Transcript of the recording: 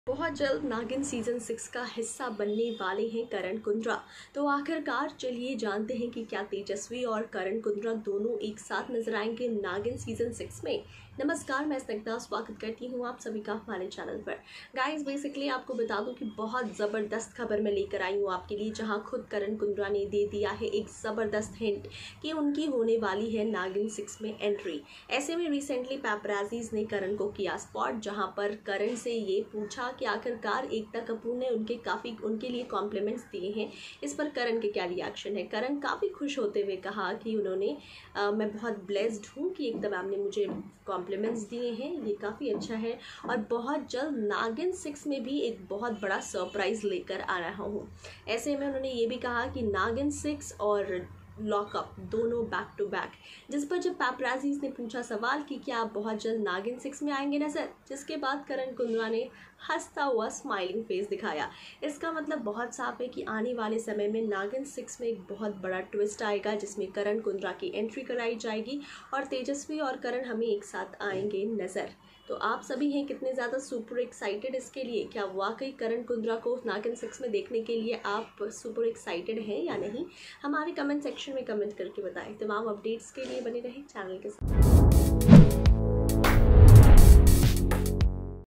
बहुत जल्द नागिन सीजन 6 का हिस्सा बनने वाले हैं करण कुंद्रा। तो आखिरकार चलिए जानते हैं कि क्या तेजस्वी और करण कुंद्रा दोनों एक साथ नजर आएंगे नागिन सीजन 6 में। नमस्कार, मैं स्निग्धा स्वागत करती हूँ आप सभी का हमारे चैनल पर। गाइस, बेसिकली आपको बता दूं कि बहुत ज़बरदस्त खबर मैं लेकर आई हूँ आपके लिए, जहाँ खुद करण कुंद्रा ने दे दिया है एक ज़बरदस्त हिंट कि उनकी होने वाली है नागिन 6 में एंट्री। ऐसे में रिसेंटली पैपराजीज ने करण को किया स्पॉट, जहाँ पर करण से ये पूछा कि आखिरकार एकता कपूर ने उनके लिए कॉम्प्लीमेंट्स दिए हैं। इस पर करण के क्या रिएक्शन है। करण काफ़ी खुश होते हुए कहा कि मैं बहुत ब्लेस्ड हूँ कि एकता मैम ने मुझे कॉम्प्लीमेंट्स दिए हैं, ये काफ़ी अच्छा है और बहुत जल्द नागिन 6 में भी एक बहुत बड़ा सरप्राइज़ लेकर आ रहा हूँ। ऐसे में उन्होंने ये भी कहा कि नागिन 6 और लॉकअप दोनों बैक टू बैक। जिस पर जब पैपराजीज ने पूछा सवाल कि क्या आप बहुत जल्द नागिन 6 में आएंगे नजर, जिसके बाद करण कुंद्रा ने हंसता हुआ स्माइलिंग फेस दिखाया। इसका मतलब बहुत साफ है कि आने वाले समय में नागिन 6 में एक बहुत बड़ा ट्विस्ट आएगा, जिसमें करण कुंद्रा की एंट्री कराई जाएगी और तेजस्वी और करण हमें एक साथ आएंगे नजर। तो आप सभी हैं कितने ज़्यादा सुपर एक्साइटेड इसके लिए? क्या वाकई करण कुंद्रा को नागिन 6 में देखने के लिए आप सुपर एक्साइटेड हैं या नहीं? हमारे कमेंट सेक्शन में कमेंट करके बताएं। तमाम अपडेट्स के लिए बने रहें चैनल के साथ।